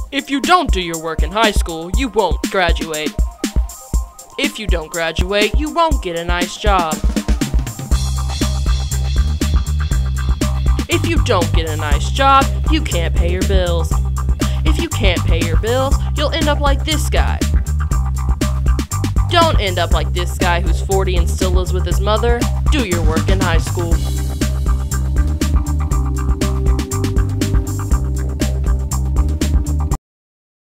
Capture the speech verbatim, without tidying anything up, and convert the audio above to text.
If you don't do your work in high school, you won't graduate. If you don't graduate, you won't get a nice job. If you don't get a nice job, you can't pay your bills. If you can't pay your bills, you'll end up like this guy. Don't end up like this guy who's forty and still lives with his mother. Do your work in high school.